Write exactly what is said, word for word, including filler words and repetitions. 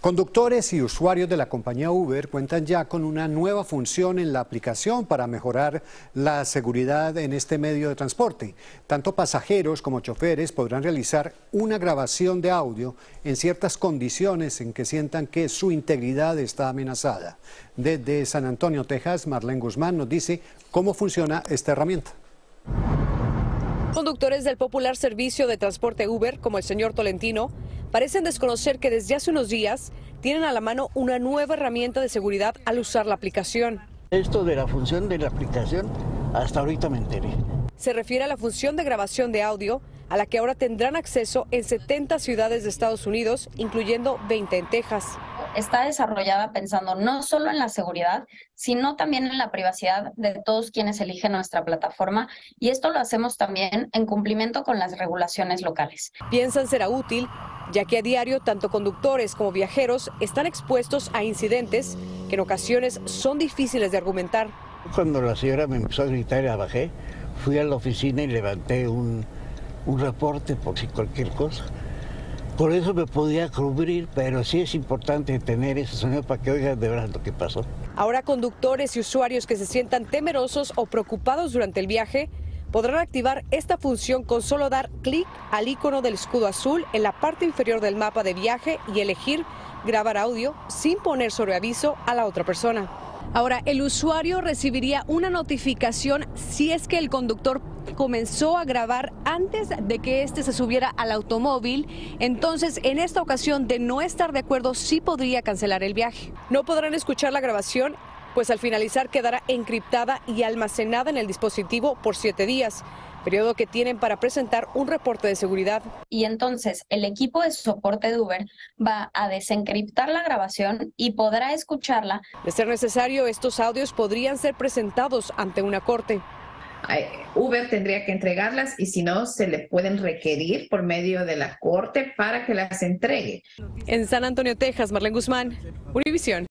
Conductores y usuarios de la compañía Uber cuentan ya con una nueva función en la aplicación para mejorar la seguridad en este medio de transporte. Tanto pasajeros como choferes podrán realizar una grabación de audio en ciertas condiciones en que sientan que su integridad está amenazada. Desde San Antonio, Texas, Marlene Guzmán nos dice cómo funciona esta herramienta. Conductores del popular servicio de transporte Uber, como el señor Tolentino, parecen desconocer que desde hace unos días tienen a la mano una nueva herramienta de seguridad al usar la aplicación. Esto de la función de la aplicación, hasta ahorita me enteré. Se refiere a la función de grabación de audio, a la que ahora tendrán acceso en setenta ciudades de Estados Unidos, incluyendo veinte en Texas. Está desarrollada pensando no solo en la seguridad, sino también en la privacidad de todos quienes eligen nuestra plataforma, y esto lo hacemos también en cumplimiento con las regulaciones locales. Piensan será útil, ya que a diario tanto conductores como viajeros están expuestos a incidentes que en ocasiones son difíciles de argumentar. Cuando la señora me empezó a gritar y la bajé, fui a la oficina y levanté un, un reporte por si cualquier cosa. Por eso me podía cubrir, pero sí es importante tener ese sonido para que oigan de verdad lo que pasó. Ahora conductores y usuarios que se sientan temerosos o preocupados durante el viaje podrán activar esta función con solo dar clic al icono del escudo azul en la parte inferior del mapa de viaje y elegir grabar audio sin poner sobreaviso a la otra persona. Ahora, el usuario recibiría una notificación si es que el conductor comenzó a grabar antes de que éste se subiera al automóvil. Entonces, en esta ocasión, de no estar de acuerdo, sí podría cancelar el viaje. No podrán escuchar la grabación, pues al finalizar quedará encriptada y almacenada en el dispositivo por siete días, periodo que tienen para presentar un reporte de seguridad. Y entonces el equipo de soporte de Uber va a desencriptar la grabación y podrá escucharla. De ser necesario, estos audios podrían ser presentados ante una corte. Uber tendría que entregarlas y si no, se le pueden requerir por medio de la corte para que las entregue. En San Antonio, Texas, Marlene Guzmán, Univisión.